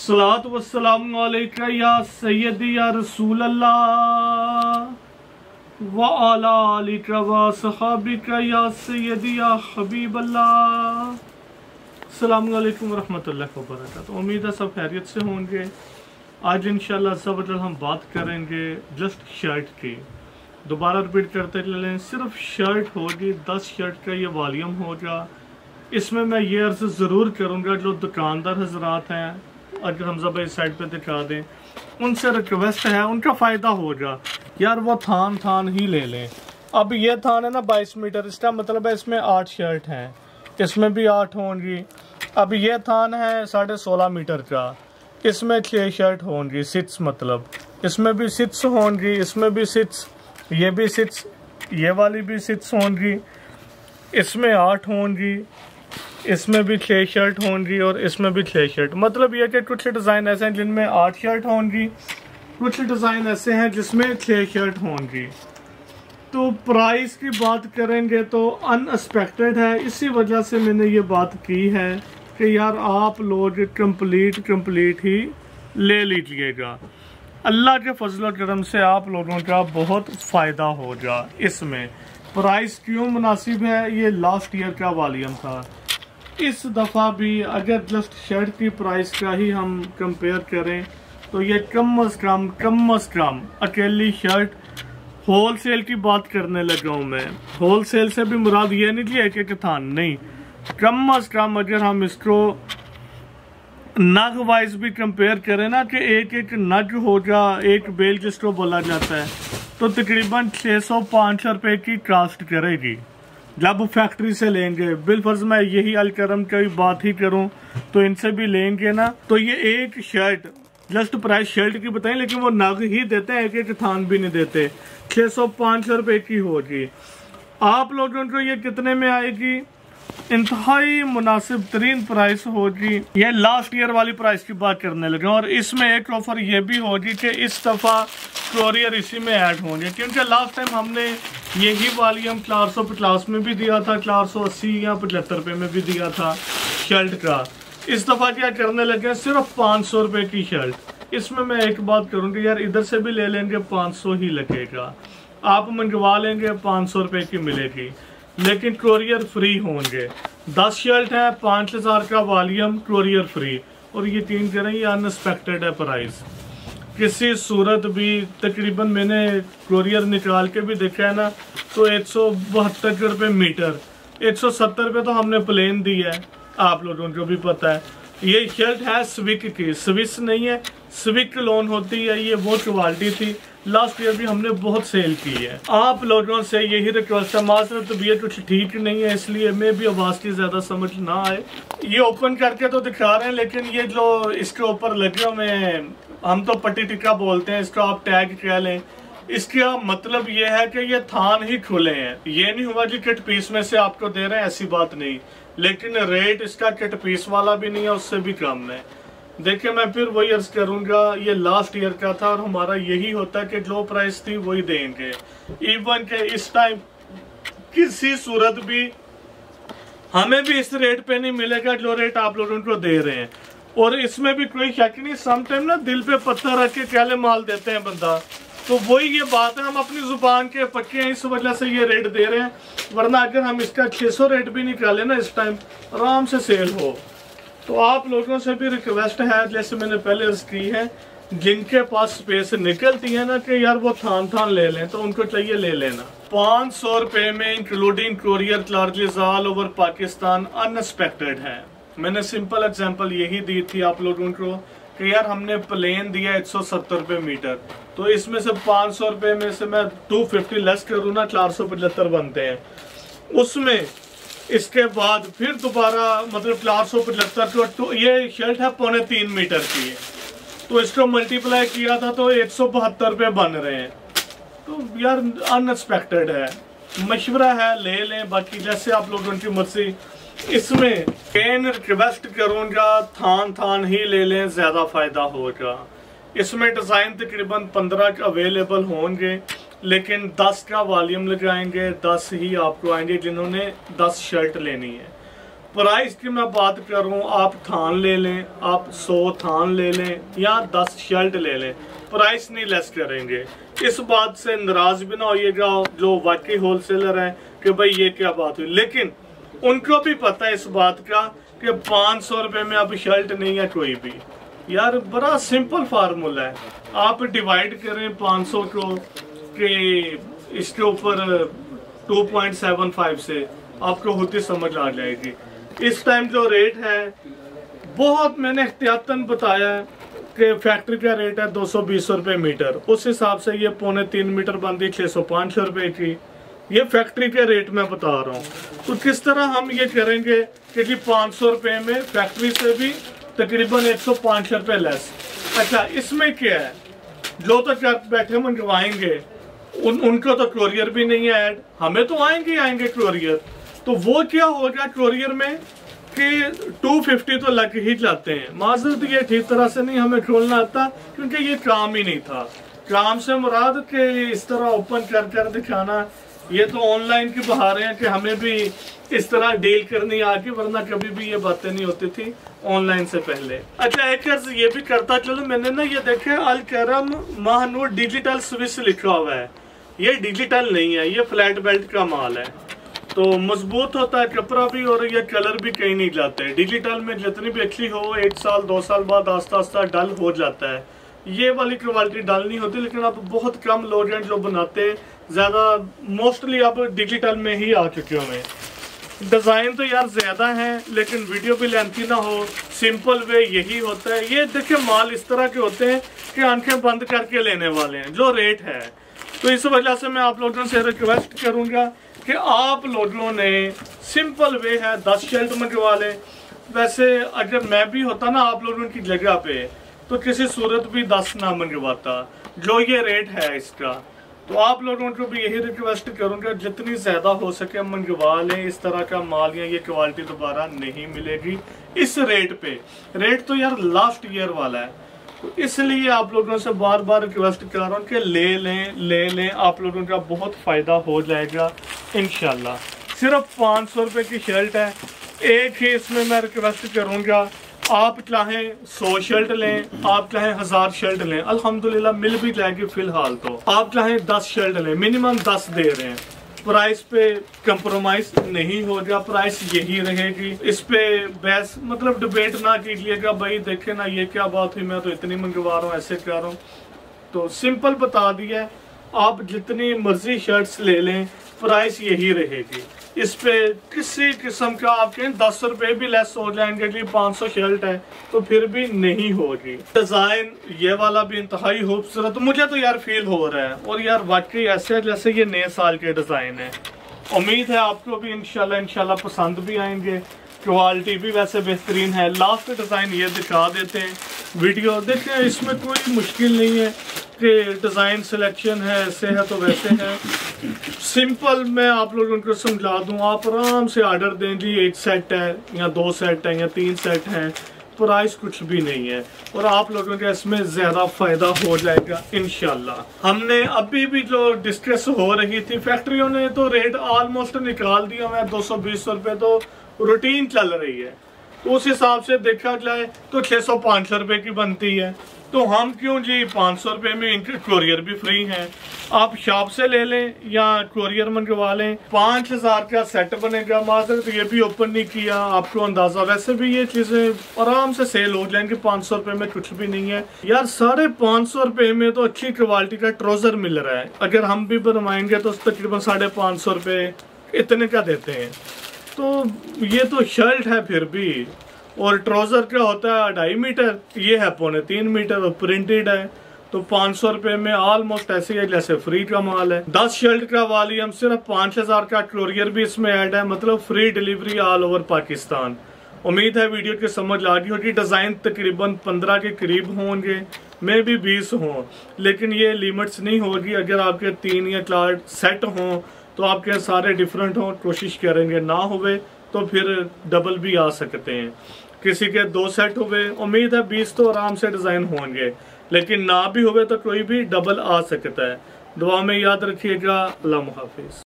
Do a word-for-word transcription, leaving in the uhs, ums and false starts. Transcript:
अस्सलात वस्सलाम अलैका या सय्यदी या रसूल अल्लाह व अला आलिका व सहाबिका या सय्यदी या हबीब अल्लाह। अस्सलामु अलैकुम रहमतुल्लाहि व बरकातहू। उम्मीद है सब खैरियत से होंगे। आज इंशाल्लाह सब हम बात करेंगे जस्ट शर्ट की। दोबारा रिपीट करते चलें, सिर्फ शर्ट होगी, दस शर्ट का ये वॉल्यूम होगा। इसमें मैं ये अर्ज ज़रूर करूँगा जो दुकानदार हजरात हैं, अगर हमजा भाई साइड पे दिखा दें, उनसे रिक्वेस्ट है, उनका फ़ायदा होगा यार, वो थान थान ही ले लें। अब ये थान है ना बाईस मीटर, इसका मतलब है इसमें आठ शर्ट हैं, इसमें भी आठ होंगी। अब ये थान है साढ़े सोलह मीटर का, इसमें छः शर्ट होंगी, सिक्स मतलब इसमें भी सिक्स होंगी, इसमें भी सिक्स, ये भी सिक्स, ये वाली भी सिक्स होंगी, इसमें आठ होंगी, इसमें भी छः शर्ट होंगी और इसमें भी छः शर्ट। मतलब ये कि कुछ डिज़ाइन ऐसे हैं जिनमें आठ शर्ट होंगी, कुछ डिज़ाइन ऐसे हैं जिसमें छः शर्ट होंगी। तो प्राइस की बात करेंगे तो अनएक्सपेक्टेड है, इसी वजह से मैंने ये बात की है कि यार आप लोग कंप्लीट कंप्लीट ही ले लीजिएगा। अल्लाह के फजल करम से आप लोगों का बहुत फ़ायदा होगा। इसमें प्राइस क्यों मुनासिब है, ये लास्ट ईयर का वॉल्यूम था। इस दफ़ा भी अगर जस्ट शर्ट की प्राइस का ही हम कंपेयर करें तो ये कम अज़ कम कम अज़ कम अकेली शर्ट होल सेल की बात करने लगा हूँ मैं। होल सेल से भी मुराद ये नहीं कि एक एक थान नहीं, कम अज़ कम अगर हम इसको नग वाइज भी कंपेयर करें ना कि एक एक नग होगा, एक बेल जिसको बोला जाता है, तो तकरीबन छः सौ पाँच सौ रुपये की कास्ट करेगी जब फैक्ट्री से लेंगे। बिलफर्ज मैं यही अलकरम की बात ही करूं तो इनसे भी लेंगे ना, तो ये एक शर्ट जस्ट प्राइस शर्ट की बताएं, लेकिन वो नग ही देते हैं, एक एक थान भी नहीं देते। छः सौ पाँच सौ रुपये की होगी। आप लोगों को ये कितने में आएगी? इंतहाई मुनासिब तरीन प्राइस होगी। ये लास्ट ईयर वाली प्राइस की बात करने लगे, और इसमें एक ऑफर ये भी होगी कि इस दफ़ा कोरियर इसी में ऐड होंगे, क्योंकि लास्ट टाइम हमने यही वॉल्यूम चार सौ पचास में भी दिया था, चार सौ अस्सी या पचहत्तर रुपये में भी दिया था शर्ट का। इस दफ़ा क्या करने लगे, सिर्फ पाँच सौ रुपये की शर्ट। इसमें मैं एक बात करूँगी यार, इधर से भी ले लेंगे पाँच सौ ही लगेगा, आप मंगवा लेंगे पाँच सौ रुपये की मिलेगी, लेकिन कोरियर फ्री होंगे। दस शर्ट है, पाँच हज़ार का वॉल्यूम, कोरियर फ्री। और ये तीन करें, ये अनएक्सपेक्टेड है प्राइस। किसी सूरत भी तकरीबन मैंने कोरियर निकाल के भी देखा है ना, तो एक सौ बहत्तर रुपये मीटर, एक सौ सत्तर रुपये तो हमने प्लेन दी है, आप लोगों को भी पता है। ये शर्ट है स्विक की, स्विस नहीं है, स्विक लोन होती है, ये वो क्वालिटी थी। लास्ट ईयर भी हमने बहुत सेल की है। आप लोगों से यही रिक्वेस्ट है, माजरत तबीयत कुछ ठीक नहीं है, इसलिए मैं भी आवाज़ की ज़्यादा समझ ना आए। ये ओपन करके तो दिखा रहे हैं, लेकिन ये जो इसके ऊपर लगे हुए हैं, हम तो पट्टी टिक्का बोलते हैं इसको, आप टैग कह लें। इसका मतलब ये है कि ये थान ही खुले हैं, ये नहीं हुआ कि कट पीस में से आपको दे रहे हैं, ऐसी बात नहीं। लेकिन रेट इसका कट पीस वाला भी नहीं है, उससे भी कम है। देखिए मैं फिर वही अर्ज करूंगा, ये लास्ट ईयर का था और हमारा यही होता है कि जो प्राइस थी वही देंगे। इवन के इस टाइम किसी सूरत भी हमें भी इस रेट पे नहीं मिलेगा जो रेट आप लोगों को दे रहे हैं। और इसमें भी कोई शक नहीं, समटाइम ना दिल पे पत्थर रख के कहले माल देते हैं बंदा, तो वही ये बात है, हम अपनी जुबान के पक्के हैं, इस वजह से ये रेट दे रहे हैं। वरना अगर हम इसका छः सौ रेट भी निकाले ना इस टाइम, आराम से सेल हो। तो आप लोगों से भी रिक्वेस्ट है, जैसे मैंने पहले अर्ज की है, जिनके पास स्पेस निकलती है ना कि यार वो थान थान ले लें, तो उनको चाहिए ले लेना। पाँच सौ रुपये में including courier charges all over Pakistan unexpected है। मैंने सिंपल एग्जांपल यही दी थी आप लोगों को कि यार हमने प्लेन दिया एक सौ सत्तर रुपये मीटर, तो इसमें से पाँच सौ रुपये में से मैं दो सौ पचास लेस करूँ ना, चार सौ पचहत्तर बनते हैं। उसमें इसके बाद फिर दोबारा मतलब चार सौ पचहत्तर, तो ये शर्ट है पौने तीन मीटर की है, तो इसको मल्टीप्लाई किया था तो एक सौ बहत्तर रुपये बन रहे हैं। तो यार अनएक्सपेक्टेड है, मशवरा है, ले लें, बाकी जैसे आप लोगों की मर्जी। इसमें पेन रिक्वेस्ट करूँगा, थान थान ही ले लें, ज़्यादा फ़ायदा होगा। इसमें डिज़ाइन तकरीबन पंद्रह अवेलेबल होंगे, लेकिन दस का वॉल्यूम लगाएंगे, दस ही आपको आएंगे जिन्होंने दस शर्ट लेनी है। प्राइस की मैं बात करूं, आप थान ले लें, आप सौ थान ले लें या दस शर्ट ले लें, प्राइस नहीं लेस करेंगे। इस बात से नाराज भी ना होइएगा जो वाकई होलसेलर हैं कि भाई ये क्या बात हुई, लेकिन उनको भी पता है इस बात का कि पाँच सौ रुपये में अब शर्ट नहीं है कोई भी। यार बड़ा सिंपल फार्मूला है, आप डिवाइड करें पाँच सौ को कि इसके ऊपर टू पॉइंट सेवन फाइव से, आपको होती समझ आ जाएगी। इस टाइम जो रेट है बहुत मैंने एहतियातन बताया है कि फैक्ट्री का रेट है दो सौ बीस रुपये मीटर, उस हिसाब से ये पौने तीन मीटर बनती छः सौ पाँच रुपये की, ये फैक्ट्री के रेट में बता रहा हूँ। तो किस तरह हम ये करेंगे कि जी पाँच सौ रुपये में फैक्ट्री से भी तकरीबन एक सौ पाँच रुपये लेस। अच्छा इसमें क्या है, जो तो घर बैठे मंगवाएंगे उन उनको तो कोरियर भी नहीं है ऐड, हमें तो आएंगे आएंगे कोरियर, तो वो क्या होगा कोरियर में कि टू फिफ्टी तो लग ही जाते हैं। माजरत ये ठीक तरह से नहीं हमें खोलना आता क्योंकि ये काम ही नहीं था। काम से मुराद के इस तरह ओपन कर कर दिखाना, ये तो ऑनलाइन की बहारें हैं कि हमें भी इस तरह डील करनी आगे, वरना कभी भी ये बातें नहीं होती थी ऑनलाइन से पहले। अच्छा एक ये भी करता चलो, मैंने ना ये देखे अल करम महानूर डिजिटल स्विच लिखा हुआ है, ये डिजिटल नहीं है, ये फ्लैट बेल्ट का माल है, तो मजबूत होता है कपड़ा भी और ये कलर भी कहीं नहीं जाते। डिजिटल में जितनी भी अच्छी हो एक साल दो साल बाद आस्ता आस्ता डल हो जाता है, ये वाली क्वालिटी डल नहीं होती। लेकिन अब बहुत कम लोग हैं जो बनाते हैं, ज्यादा मोस्टली अब डिजिटल में ही आ चुके हुए हैं। डिजाइन तो यार ज्यादा है लेकिन वीडियो भी लेंथी ना हो, सिंपल वे यही होता है। ये देखिए माल इस तरह के होते हैं कि आंखें बंद करके लेने वाले हैं जो रेट है। तो इस वजह से मैं आप लोगों से रिक्वेस्ट करूंगा कि आप लोगों ने सिंपल वे है दस शर्ट मंगवा लें। वैसे अगर मैं भी होता ना आप लोगों की जगह पे तो किसी सूरत भी दस ना मंगवाता, जो ये रेट है इसका। तो आप लोगों को भी यही रिक्वेस्ट करूंगा जितनी ज्यादा हो सके मंगवा लें, इस तरह का माल या ये क्वालिटी दोबारा नहीं मिलेगी इस रेट पे। रेट तो यार लास्ट ईयर वाला है, तो इसलिए आप लोगों से बार बार रिक्वेस्ट कर रहा हूँ कि ले लें ले लें, आप लोगों का बहुत फायदा हो जाएगा इंशाल्लाह। सिर्फ पाँच सौ रुपये की शर्ट है। एक ही इसमें मैं रिक्वेस्ट करूँगा, आप चाहें सौ शर्ट लें, आप चाहें हजार शर्ट लें, अल्हम्दुलिल्लाह मिल भी जाएगी फिलहाल। तो आप चाहें दस शर्ट लें, मिनिमम दस दे रहे हैं, प्राइस पे कंप्रोमाइज नहीं होगा, प्राइस यही रहेगी। इस पे बहस मतलब डिबेट ना कीजिएगा, भाई देखे ना ये क्या बात हुई, मैं तो इतनी मंगवा रहा हूँ ऐसे कर रहा हूँ। तो सिंपल बता दिया, आप जितनी मर्जी शर्ट्स ले लें प्राइस यही रहेगी। इस पे किसी किस्म का आपके दस रुपए भी लेस हो जाएंगे कि पाँच सौ शर्ट है तो फिर भी नहीं होगी। डिजाइन ये वाला भी इंतहाई खूबसूरत मुझे तो यार फील हो रहा है, और यार वाकई ऐसे जैसे ये नए साल के डिजाइन है। उम्मीद है आपको भी इंशाल्लाह इंशाल्लाह पसंद भी आएंगे। क्वालिटी भी वैसे बेहतरीन है। लास्ट डिजाइन ये दिखा देते हैं, वीडियो देखें, इसमें कोई मुश्किल नहीं है कि डिजाइन सिलेक्शन है, ऐसे है तो वैसे है। सिंपल मैं आप लोगों को समझा दूं, आप आराम से ऑर्डर दें जी, एक सेट है या दो सेट है या तीन सेट है, प्राइस कुछ भी नहीं है और आप लोगों का इसमें ज्यादा फायदा हो जाएगा इंशाल्लाह। हमने अभी भी जो डिस्कस हो रही थी, फैक्ट्रियों ने तो रेट ऑलमोस्ट निकाल दिया है, दो सौ बीस रुपये तो रूटीन चल रही है, तो उस हिसाब से देखा जाए तो छह सौ पाँच सौ रुपये की बनती है। तो हम क्यों जी पाँच सौ रुपये में, इनके कोरियर भी फ्री हैं, आप शॉप से ले लें या कोरियर मंगवा लें। पाँच हजार का सेट बनेगा, माजर तो ये भी ओपन नहीं किया, आपको अंदाजा। वैसे भी ये चीजें आराम से सेल हो जाएंगी, पाँच सौ रुपये में कुछ भी नहीं है यार। साढ़े पाँच सौ रुपये में तो अच्छी क्वालिटी का ट्राउजर मिल रहा है, अगर हम भी बनवाएंगे तो तकरीबन साढ़े पाँच सौ रुपये इतने का देते हैं। तो ये तो शर्ट है फिर भी, और ट्राउजर क्या होता है ढाई मीटर, ये है पौने तीन मीटर और प्रिंटेड है, तो पाँच सौ रुपये में ऑलमोस्ट ऐसे ही जैसे फ्री का माल है। दस शर्ट का वॉल्यूम सिर्फ पाँच हजार का, कोरियर भी इसमें ऐड है, मतलब free delivery all over Pakistan. उम्मीद है वीडियो की समझ आ गई होगी। डिजाइन तकरीबन पंद्रह के करीब होंगे, मे भी बीस हों, लेकिन ये लिमिट्स नहीं होगी। अगर आपके तीन या चार सेट हों तो आपके सारे डिफरेंट हों, कोशिश करेंगे ना हुए तो फिर डबल भी आ सकते हैं। किसी के दो सेट हुए, उम्मीद है बीस तो आराम से डिजाइन होंगे, लेकिन ना भी हुए तो कोई भी डबल आ सकता है। दुआ में याद रखिएगा। अल्लाह हाफिज।